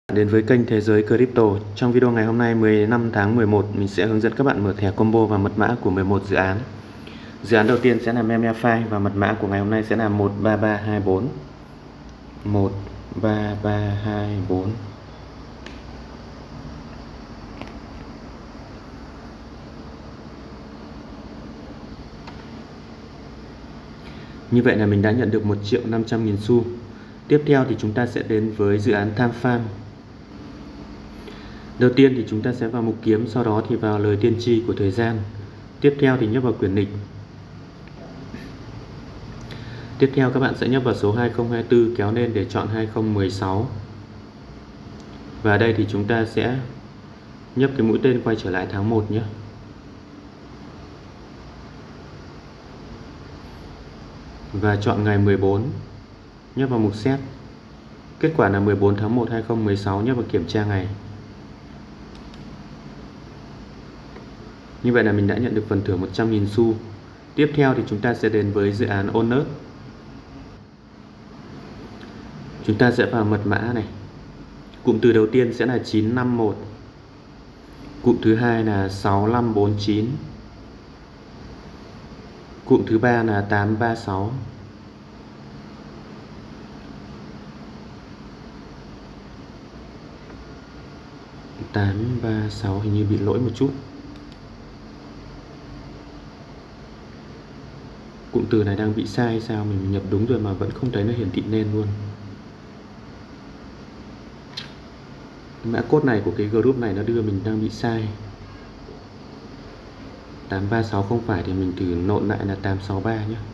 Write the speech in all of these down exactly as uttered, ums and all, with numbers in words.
Đến với kênh Thế giới Crypto. Trong video ngày hôm nay mười lăm tháng mười một, mình sẽ hướng dẫn các bạn mở thẻ combo và mật mã của mười một dự án. Dự án đầu tiên sẽ là MemiFi và mật mã của ngày hôm nay sẽ là một ba ba hai bốn. một ba ba hai bốn. Như vậy là mình đã nhận được một triệu năm trăm nghìn xu. Tiếp theo thì chúng ta sẽ đến với dự án Time Farm. Đầu tiên thì chúng ta sẽ vào mục kiếm, sau đó thì vào lời tiên tri của thời gian. Tiếp theo thì nhấp vào quyển lịch. Tiếp theo các bạn sẽ nhấp vào số hai không hai tư kéo lên để chọn hai không một sáu. Và đây thì chúng ta sẽ nhấp cái mũi tên quay trở lại tháng một nhé. Và chọn ngày mười bốn, nhấp vào mục set. Kết quả là mười bốn tháng một hai không một sáu, nhấp vào kiểm tra ngày. Như vậy là mình đã nhận được phần thưởng một trăm nghìn xu. Tiếp theo thì chúng ta sẽ đến với dự án Onus. Chúng ta sẽ vào mật mã này. Cụm từ đầu tiên sẽ là chín năm một. Cụm thứ hai là sáu năm bốn chín. Cụm thứ ba là tám ba sáu. tám ba sáu hình như bị lỗi một chút. Cụm từ này đang bị sai sao, mình nhập đúng rồi mà vẫn không thấy nó hiển thị lên luôn. Mã code này của cái group này nó đưa mình đang bị sai. tám ba sáu không phải thì mình thử nộn lại là tám sáu ba nhé.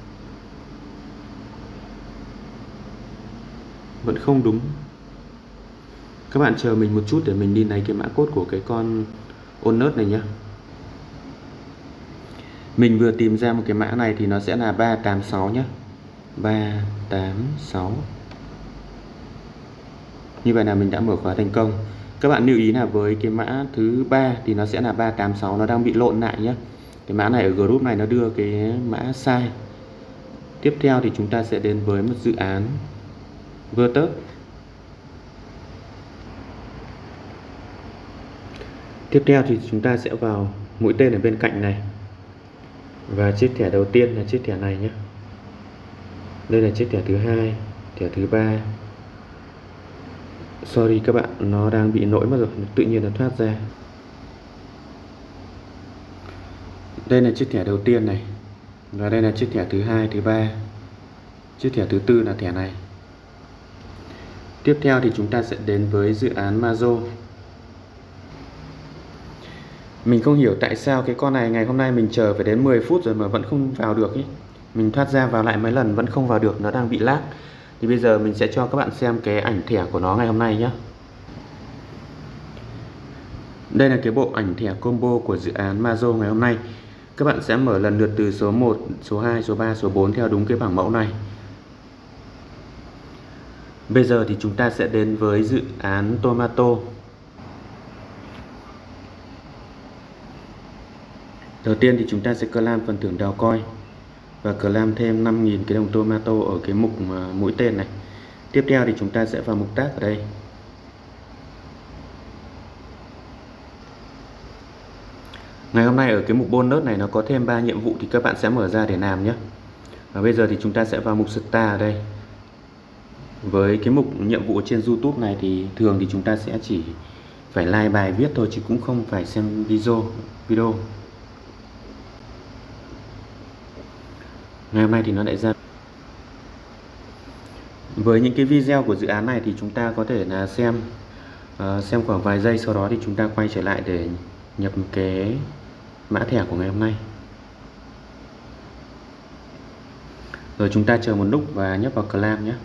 Vẫn không đúng. Các bạn chờ mình một chút để mình đi lấy cái mã code của cái con Onus này nhé. Mình vừa tìm ra một cái mã này thì nó sẽ là ba tám sáu nhé. ba tám sáu. Như vậy là mình đã mở khóa thành công. Các bạn lưu ý là với cái mã thứ ba thì nó sẽ là ba tám sáu, nó đang bị lộn lại nhé. Cái mã này ở group này nó đưa cái mã sai. Tiếp theo thì chúng ta sẽ đến với một dự án Virtus. Tiếp theo thì chúng ta sẽ vào mũi tên ở bên cạnh này. Và chiếc thẻ đầu tiên là chiếc thẻ này nhé. Đây là chiếc thẻ thứ hai, thẻ thứ ba. Sorry các bạn, nó đang bị lỗi mất rồi, tự nhiên nó thoát ra. Đây là chiếc thẻ đầu tiên này. Và đây là chiếc thẻ thứ hai, thứ ba. Chiếc thẻ thứ tư là thẻ này. Tiếp theo thì chúng ta sẽ đến với dự án Mazo. Mình không hiểu tại sao cái con này ngày hôm nay mình chờ phải đến mười phút rồi mà vẫn không vào được ý. Mình thoát ra vào lại mấy lần vẫn không vào được, nó đang bị lag. Thì bây giờ mình sẽ cho các bạn xem cái ảnh thẻ của nó ngày hôm nay nhé. Đây là cái bộ ảnh thẻ combo của dự án Mazo ngày hôm nay. Các bạn sẽ mở lần lượt từ số một, số hai, số ba, số bốn theo đúng cái bảng mẫu này. Bây giờ thì chúng ta sẽ đến với dự án Tomato. Đầu tiên thì chúng ta sẽ claim phần thưởng đào coin và claim thêm năm nghìn cái đồng Tomato ở cái mục mũi tên này. Tiếp theo thì chúng ta sẽ vào mục tác ở đây. Ngày hôm nay ở cái mục bonus này nó có thêm ba nhiệm vụ thì các bạn sẽ mở ra để làm nhé. Và bây giờ thì chúng ta sẽ vào mục star ở đây. Với cái mục nhiệm vụ trên YouTube này thì thường thì chúng ta sẽ chỉ phải like bài viết thôi chứ cũng không phải xem video video. Ngày hôm nay thì nó lại ra. Với những cái video của dự án này thì chúng ta có thể là xem uh, xem khoảng vài giây, sau đó thì chúng ta quay trở lại để nhập cái mã thẻ của ngày hôm nay. Rồi chúng ta chờ một lúc và nhấp vào claim nhé.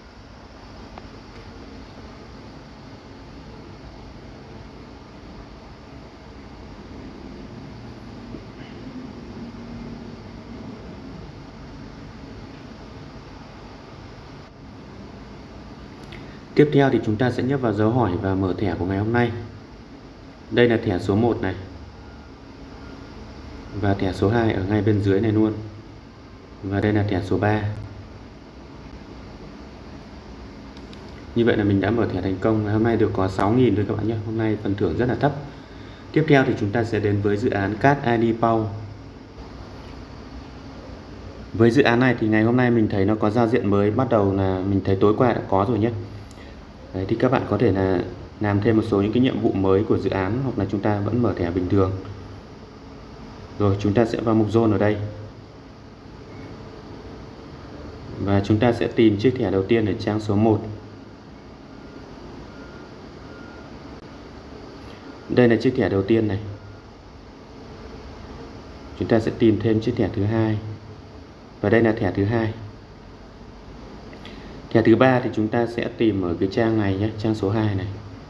Tiếp theo thì chúng ta sẽ nhấp vào dấu hỏi và mở thẻ của ngày hôm nay. Đây là thẻ số một này. Và thẻ số hai ở ngay bên dưới này luôn. Và đây là thẻ số ba. Như vậy là mình đã mở thẻ thành công. Hôm nay được có sáu nghìn thôi các bạn nhé. Hôm nay phần thưởng rất là thấp. Tiếp theo thì chúng ta sẽ đến với dự án card i đê Pau. Với dự án này thì ngày hôm nay mình thấy nó có giao diện mới, bắt đầu là mình thấy tối qua đã có rồi nhé. Đấy, thì các bạn có thể là làm thêm một số những cái nhiệm vụ mới của dự án, hoặc là chúng ta vẫn mở thẻ bình thường. Rồi chúng ta sẽ vào mục zone ở đây. Và chúng ta sẽ tìm chiếc thẻ đầu tiên ở trang số một. Đây là chiếc thẻ đầu tiên này. Chúng ta sẽ tìm thêm chiếc thẻ thứ hai. Và đây là thẻ thứ hai. Thẻ thứ ba thì chúng ta sẽ tìm ở cái trang này nhé, trang số hai này.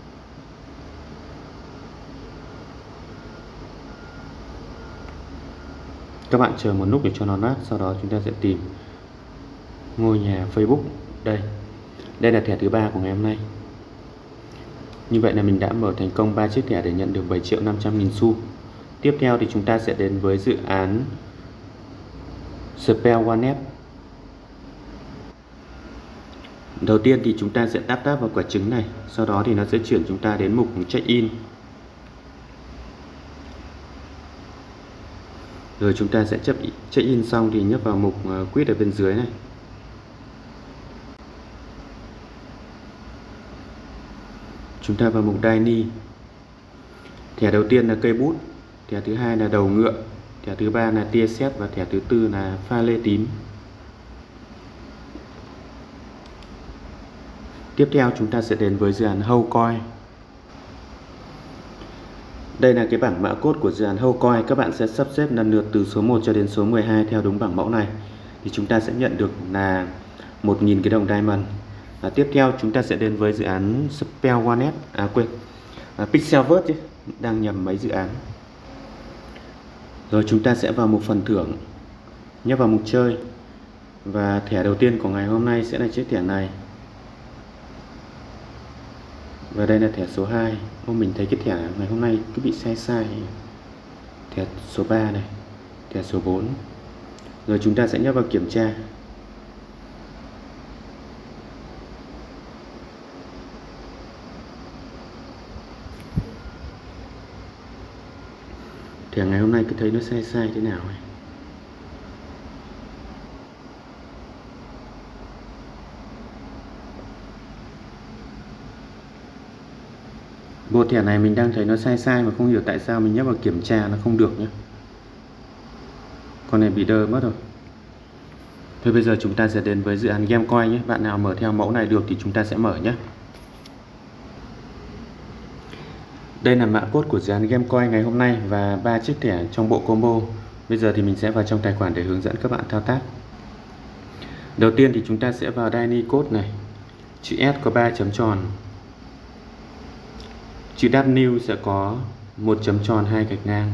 Các bạn chờ một lúc để cho nó nát, sau đó chúng ta sẽ tìm ngôi nhà Facebook. Đây. Đây là thẻ thứ ba của ngày hôm nay. Như vậy là mình đã mở thành công ba chiếc thẻ để nhận được bảy triệu năm trăm nghìn xu. Tiếp theo thì chúng ta sẽ đến với dự án Spell Wallet. Đầu tiên thì chúng ta sẽ tap tap vào quả trứng này, sau đó thì nó sẽ chuyển chúng ta đến mục check-in. Rồi chúng ta sẽ chấp check-in xong thì nhấp vào mục quit ở bên dưới này. Chúng ta vào mục Dine. Thẻ đầu tiên là cây bút, thẻ thứ hai là đầu ngựa, thẻ thứ ba là tia sét và thẻ thứ tư là pha lê tím. Tiếp theo chúng ta sẽ đến với dự án Hold Coin. Đây là cái bảng mã code của dự án Hold Coin. Các bạn sẽ sắp xếp lần lượt từ số một cho đến số mười hai theo đúng bảng mẫu này. Thì chúng ta sẽ nhận được là một nghìn cái đồng diamond. À, tiếp theo chúng ta sẽ đến với dự án Spell Wallet. À quên, à, Pixelverse chứ, đang nhầm mấy dự án. Rồi chúng ta sẽ vào mục phần thưởng, nhấp vào mục chơi. Và thẻ đầu tiên của ngày hôm nay sẽ là chiếc thẻ này. Và đây là thẻ số hai. Ô, mình thấy cái thẻ ngày hôm nay cứ bị sai sai. Thẻ số ba này, thẻ số bốn. Rồi chúng ta sẽ nhấp vào kiểm tra. Thẻ ngày hôm nay cứ thấy nó sai sai thế nào này. Bộ thẻ này mình đang thấy nó sai sai mà không hiểu tại sao, mình nhấp vào kiểm tra nó không được nhé. Con này bị đơ mất rồi. Thôi bây giờ chúng ta sẽ đến với dự án Gamecoin nhé. Bạn nào mở theo mẫu này được thì chúng ta sẽ mở nhé. Đây là mã code của dự án Gamecoin ngày hôm nay và ba chiếc thẻ trong bộ combo. Bây giờ thì mình sẽ vào trong tài khoản để hướng dẫn các bạn thao tác. Đầu tiên thì chúng ta sẽ vào Dine code này. Chữ S có ba chấm tròn. Chữ W sẽ có một chấm tròn hai gạch ngang.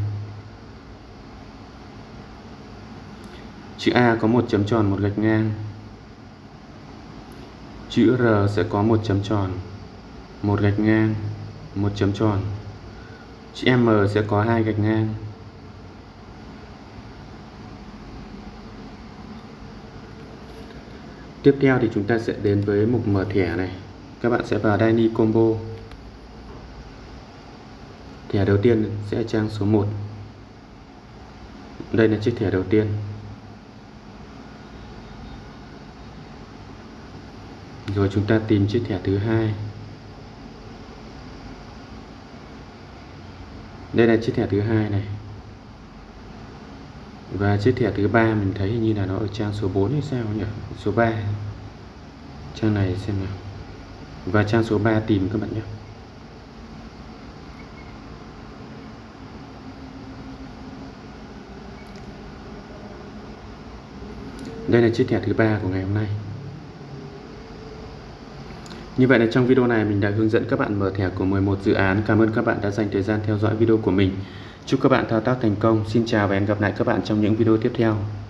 Chữ A có một chấm tròn một gạch ngang. Chữ R sẽ có một chấm tròn một gạch ngang, một chấm tròn. Chữ M sẽ có hai gạch ngang. Tiếp theo thì chúng ta sẽ đến với mục mở thẻ này. Các bạn sẽ vào Dine Combo. Thẻ đầu tiên sẽ trang số một. Đây là chiếc thẻ đầu tiên. Rồi chúng ta tìm chiếc thẻ thứ hai. Đây là chiếc thẻ thứ hai này. Và chiếc thẻ thứ ba mình thấy hình như là nó ở trang số bốn hay sao nhỉ? Số ba. Trang này xem nào. Và trang số ba tìm các bạn nhé. Đây là chiếc thẻ thứ ba của ngày hôm nay. Như vậy là trong video này mình đã hướng dẫn các bạn mở thẻ của mười một dự án. Cảm ơn các bạn đã dành thời gian theo dõi video của mình. Chúc các bạn thao tác thành công. Xin chào và hẹn gặp lại các bạn trong những video tiếp theo.